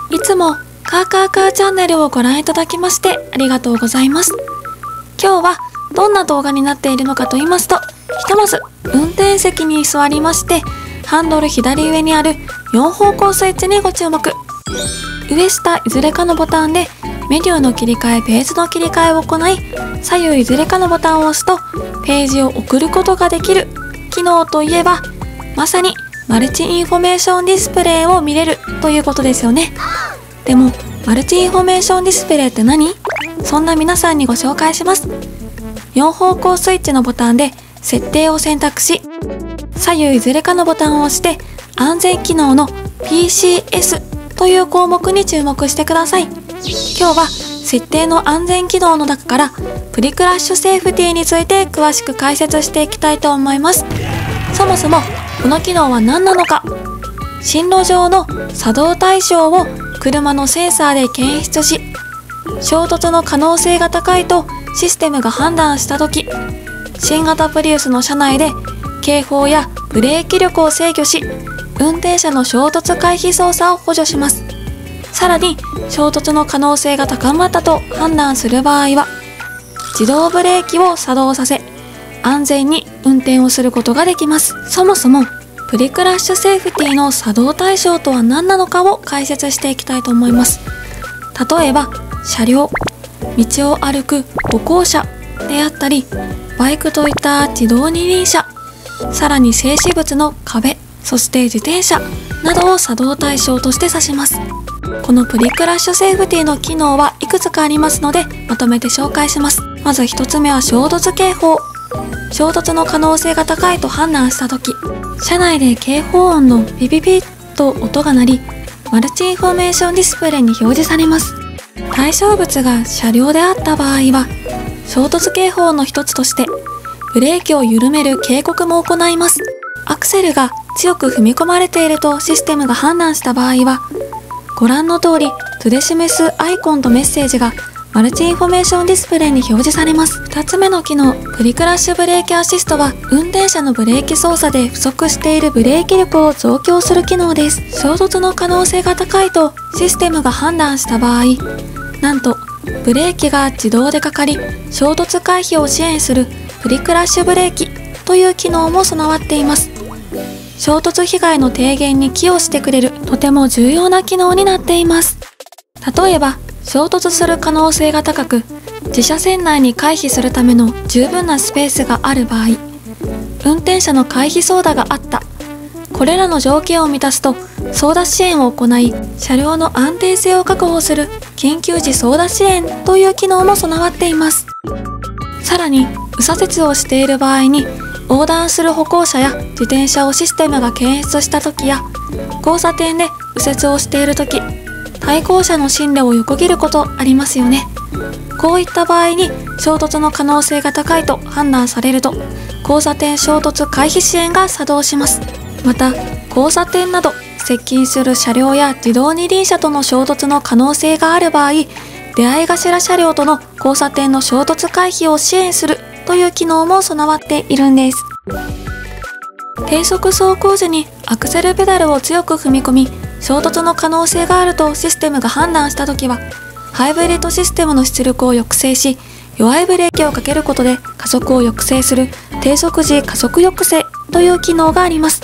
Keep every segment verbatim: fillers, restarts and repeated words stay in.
いつもカーカーカーチャンネルをご覧いただきましてありがとうございます。今日はどんな動画になっているのかと言いますと、ひとまず運転席に座りまして、ハンドル左上にあるよん方向スイッチにご注目。上下いずれかのボタンでメニューの切り替え、ページの切り替えを行い、左右いずれかのボタンを押すとページを送ることができる機能といえば、まさにマルチインフォメーションディスプレイを見れるということですよね。でもマルチインフォメーションディスプレイって何？そんな皆さんにご紹介します。よん方向スイッチのボタンで設定を選択し、左右いずれかのボタンを押して安全機能の ピーシーエス という項目に注目してください。今日は設定の安全機能の中からプリクラッシュセーフティーについて詳しく解説していきたいと思います。そもそもこの機能は何なのか。進路上の作動対象を車のセンサーで検出し、衝突の可能性が高いとシステムが判断したとき、新型プリウスの車内で警報やブレーキ力を制御し、運転者の衝突回避操作を補助します。さらに衝突の可能性が高まったと判断する場合は、自動ブレーキを作動させ、安全に運転をすることができます。そもそもプリクラッシュセーフティーの作動対象とは何なのかを解説していきたいと思います。例えば車両、道を歩く歩行者であったり、バイクといった自動二輪車、さらに静止物の壁、そして自転車などを作動対象として指します。このプリクラッシュセーフティーの機能はいくつかありますので、まとめて紹介します。まずひとつめは衝突警報。衝突の可能性が高いと判断したとき、車内で警報音のピピピッと音が鳴り、マルチインフォメーションディスプレイに表示されます。対象物が車両であった場合は、衝突警報の一つとしてブレーキを緩める警告も行います。アクセルが強く踏み込まれているとシステムが判断した場合は、ご覧の通り図で示すアイコンとメッセージがマルチインフォメーションディスプレイに表示されます。ふたつめの機能、プリクラッシュブレーキアシストは、運転者のブレーキ操作で不足しているブレーキ力を増強する機能です。衝突の可能性が高いとシステムが判断した場合、なんとブレーキが自動でかかり、衝突回避を支援するプリクラッシュブレーキという機能も備わっています。衝突被害の低減に寄与してくれるとても重要な機能になっています。例えば衝突する可能性が高く、自車線内に回避するための十分なスペースがある場合、運転者の回避操舵があった、これらの条件を満たすと操舵支援を行い、車両の安定性を確保する緊急時操舵支援という機能も備わっています。さらに右左折をしている場合に、横断する歩行者や自転車をシステムが検出した時や、交差点で右折をしている時、対向車の進路を横切ることありますよね。こういった場合に衝突の可能性が高いと判断されると、交差点衝突回避支援が作動します。また交差点など接近する車両や自動二輪車との衝突の可能性がある場合、出会い頭車両との交差点の衝突回避を支援するという機能も備わっているんです。低速走行時にアクセルペダルを強く踏み込み、衝突の可能性があるとシステムが判断したときは、ハイブリッドシステムの出力を抑制し、弱いブレーキをかけることで加速を抑制する低速時加速抑制という機能があります。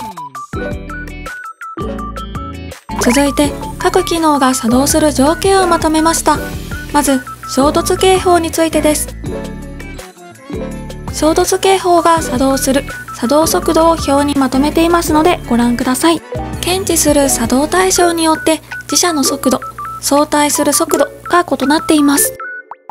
続いて各機能が作動する条件をまとめました。まず衝突警報についてです。衝突警報が作動する作動速度を表にまとめていますのでご覧ください。検知する作動対象によって自車の速度、相対する速度が異なっています。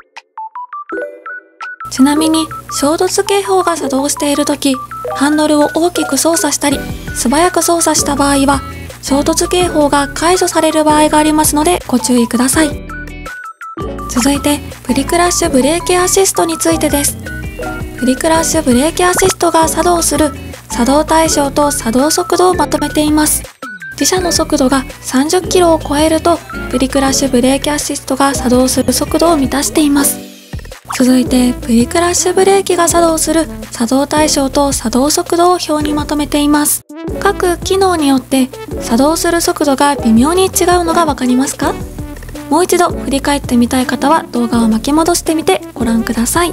ちなみに衝突警報が作動しているとき、ハンドルを大きく操作したり素早く操作した場合は衝突警報が解除される場合がありますのでご注意ください。続いてプリクラッシュブレーキアシストについてです。プリクラッシュブレーキアシストが作動する作動対象と作動速度をまとめています。自車の速度がさんじゅっキロを超えるとプリクラッシュブレーキアシストが作動する速度を満たしています。続いてプリクラッシュブレーキが作動する作動対象と作動速度を表にまとめています。各機能によって作動する速度が微妙に違うのがわかりますか？もう一度振り返ってみたい方は動画を巻き戻してみてご覧ください。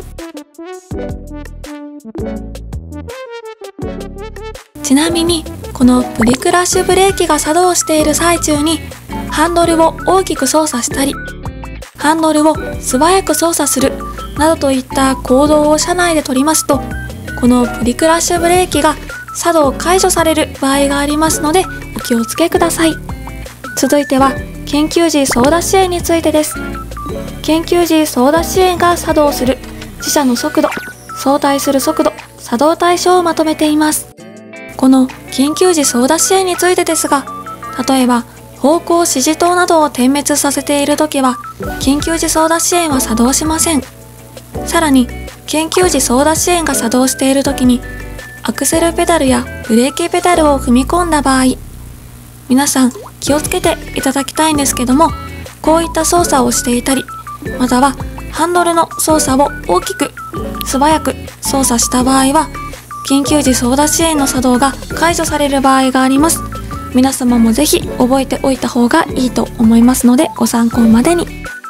ちなみにこのプリクラッシュブレーキが作動している最中にハンドルを大きく操作したり、ハンドルを素早く操作するなどといった行動を車内で取りますと、このプリクラッシュブレーキが作動解除される場合がありますのでお気をつけください。続いては緊急時操舵支援についてです。緊急時操舵支援が作動する自車の速度、相対する速度、作動対象をまとめています。この緊急時操舵支援についてですが、例えば方向指示灯などを点滅させているときは緊急時操舵支援は作動しません。さらに緊急時操舵支援が作動しているときにアクセルペダルやブレーキペダルを踏み込んだ場合、皆さん気をつけていただきたいんですけども、こういった操作をしていたり、またはハンドルの操作を大きく素早く操作した場合は緊急時操舵支援の作動が解除される場合があります。皆様もぜひ覚えておいた方がいいと思いますのでご参考までに。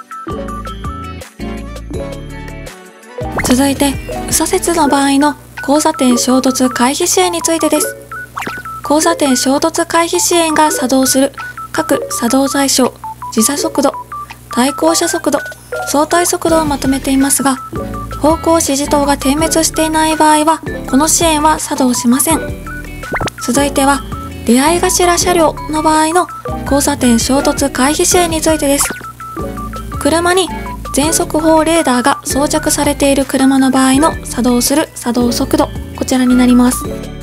続いて右折の場合の交差点衝突回避支援についてです。交差点衝突回避支援が作動する各作動対象、時差速度、対向車速度、相対速度をまとめていますが、方向指示灯が点滅していない場合はこの支援は作動しません。続いては出会い頭車両の場合の交差点衝突回避支援についてです。車に全速報レーダーが装着されている車の場合の作動する作動速度、こちらになります。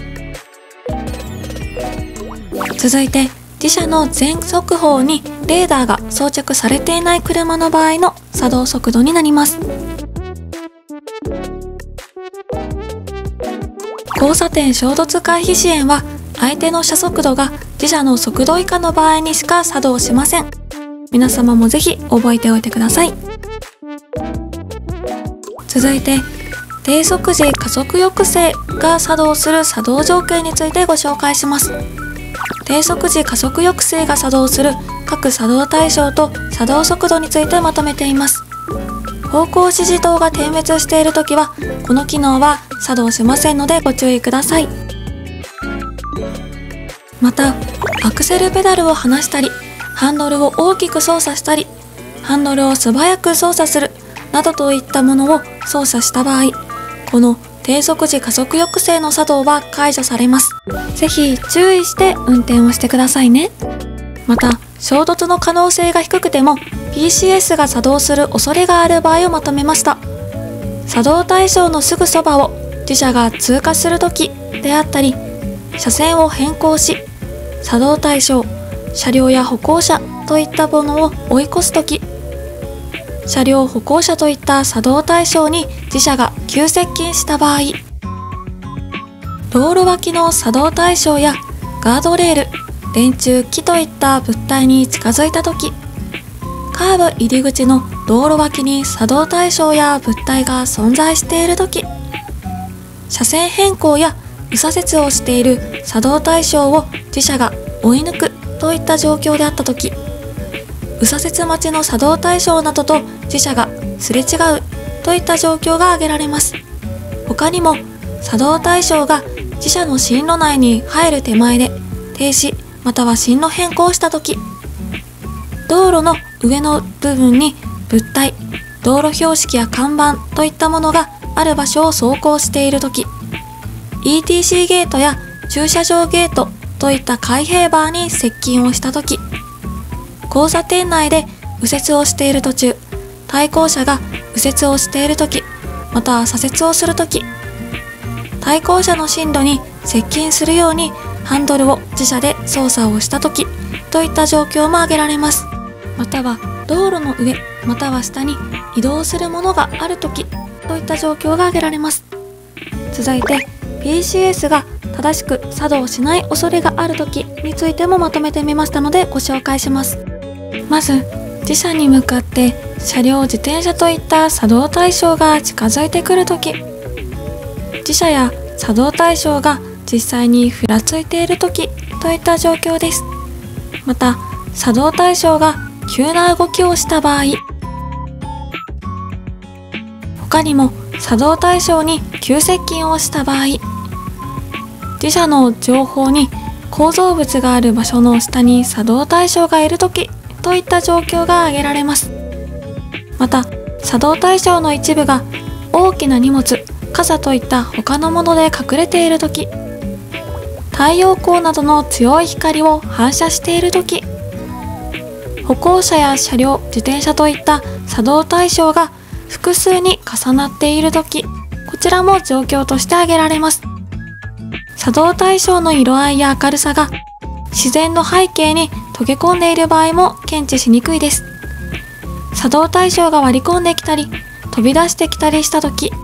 続いて自車の全速報にレーダーが装着されていない車の場合の作動速度になります。交差点衝突回避支援は相手の車速度が自車の速度以下の場合にしか作動しません。皆様もぜひ覚えておいてください。続いて低速時加速抑制が作動する作動条件についてご紹介します。低速時加速抑制が作動する各作動対象と作動速度についてまとめています。方向指示灯が点滅しているときはこの機能は作動しませんのでご注意ください。またアクセルペダルを離したり、ハンドルを大きく操作したり、ハンドルを素早く操作するなどといったものを操作した場合、この低速時加速抑制の作動は解除されます。ぜひ注意して運転をしてくださいね。また衝突の可能性が低くても ピーシーエス が作動する恐れがある場合をまとめました。作動対象のすぐそばを自車が通過するときであったり、車線を変更し作動対象、車両や歩行者といったものを追い越すとき、車両歩行者といった作動対象に自車が急接近した場合、道路脇の作動対象やガードレール、電柱、木といった物体に近づいたとき、カーブ入り口の道路脇に作動対象や物体が存在しているとき、車線変更や右左折をしている作動対象を自車が追い抜くといった状況であったとき、右左折待ちの作動対象などと自車がすれ違うといった状況が挙げられます。他にも作動対象が自車の進路内に入る手前で停止または進路変更したとき、道路の上の部分に物体、道路標識や看板といったものがある場所を走行しているとき、イーティーシー ゲートや駐車場ゲートといった開閉バーに接近をしたとき、交差点内で右折をしている途中、対向車が右折をしているとき、または左折をするとき、対向車の進路に接近するようにハンドルを自車で操作をしたときといった状況も挙げられます。または道路の上または下に移動するものがあるときといった状況が挙げられます。続いて ピーシーエス が正しく作動しない恐れがあるときについてもまとめてみましたのでご紹介します。まず自車に向かって車両、自転車といった作動対象が近づいてくるとき、自車や作動対象が実際にふらついているときといった状況です。 また作動対象が急な動きをした場合、他にも作動対象に急接近をした場合、自社の情報に構造物がある場所の下に作動対象がいるときといった状況が挙げられます。また作動対象の一部が大きな荷物、傘といった他のもので隠れているとき、太陽光などの強い光を反射しているとき、歩行者や車両、自転車といった作動対象が複数に重なっているとき、こちらも状況として挙げられます。作動対象の色合いや明るさが自然の背景に溶け込んでいる場合も検知しにくいです。作動対象が割り込んできたり飛び出してきたりしたとき、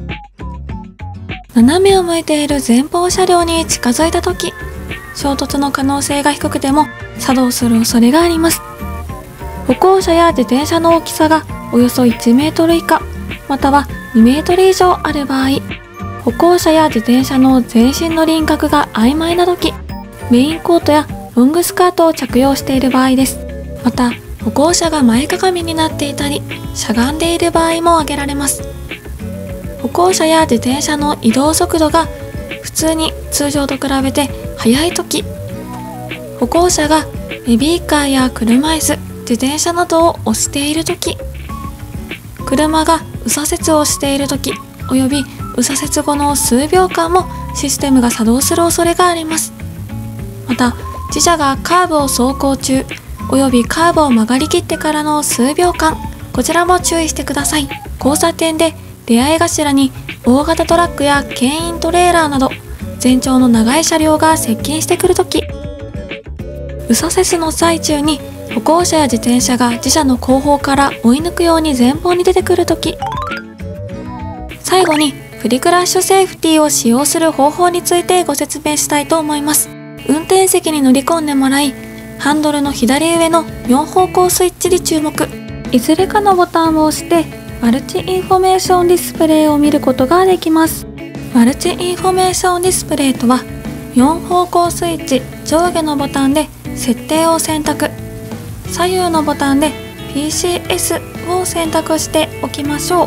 斜めを向いている前方車両に近づいたとき、衝突の可能性が低くても作動する恐れがあります。歩行者や自転車の大きさがおよそいちメートル以下、またはにメートル以上ある場合、歩行者や自転車の全身の輪郭が曖昧なとき、メインコートやロングスカートを着用している場合です。また歩行者が前かがみになっていたりしゃがんでいる場合も挙げられます。歩行者や自転車の移動速度が普通に通常と比べて速いとき、歩行者がベビーカーや車椅子、自転車などを押しているとき、車が右左折をしているとき、および右左折後の数秒間もシステムが作動する恐れがあります。また自社がカーブを走行中およびカーブを曲がりきってからの数秒間、こちらも注意してください。交差点で出会い頭に大型トラックや牽引トレーラーなど全長の長い車両が接近してくるとき、右左折の最中に歩行者や自転車が自車の後方から追い抜くように前方に出てくるとき、最後にプリクラッシュセーフティーを使用する方法についてご説明したいと思います。運転席に乗り込んでもらい、ハンドルの左上のよん方向スイッチに注目。いずれかのボタンを押してマルチインフォメーションディスプレイを見ることができます。マルチインフォメーションディスプレイとは、よん方向スイッチ上下のボタンで設定を選択、左右のボタンで ピーシーエス を選択しておきましょう。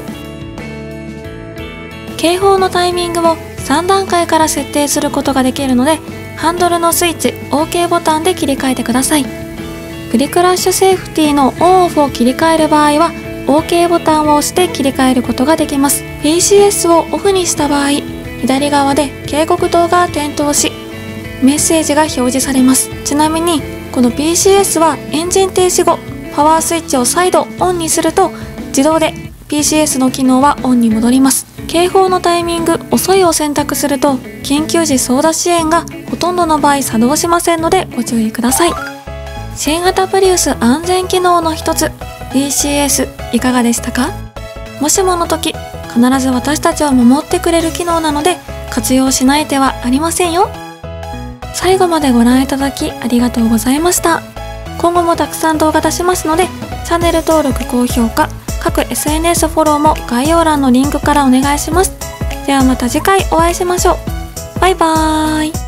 警報のタイミングをさん段階から設定することができるので、ハンドルのスイッチ オーケー ボタンで切り替えてください。プリクラッシュセーフティーのオンオフを切り替える場合は オーケー ボタンを押して切り替えることができます。 ピーシーエス をオフにした場合、左側で警告灯が点灯しメッセージが表示されます。ちなみにこの ピーシーエス はエンジン停止後、パワースイッチを再度オンにすると自動で ピーシーエス の機能はオンに戻ります。警報のタイミング遅いを選択すると緊急時操舵支援がほとんどの場合作動しませんのでご注意ください。新型プリウス安全機能の一つ ピーシーエス いかがでしたか？もしもの時必ず私たちを守ってくれる機能なので活用しない手はありませんよ。最後までご覧いただきありがとうございました。今後もたくさん動画出しますのでチャンネル登録、高評価、各 エスエヌエス フォローも概要欄のリンクからお願いします。ではまた次回お会いしましょう。バイバーイ。